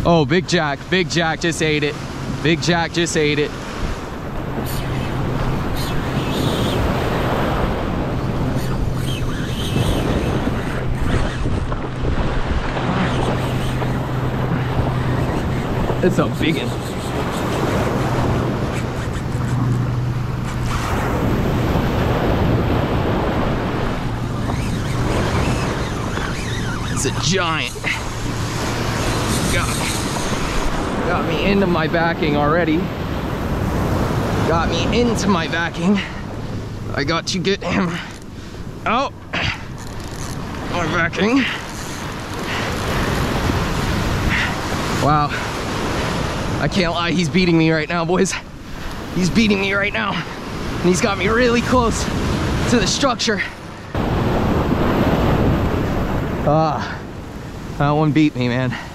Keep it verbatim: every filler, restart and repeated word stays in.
Oh, Big Jack, Big Jack just ate it. Big Jack just ate it. It's a big one. It's a giant. Got, got me into my backing already. Got me into my backing. I got to get him out. My backing. Wow. I can't lie, he's beating me right now, boys. He's beating me right now. And he's got me really close to the structure. Ah, that one beat me, man.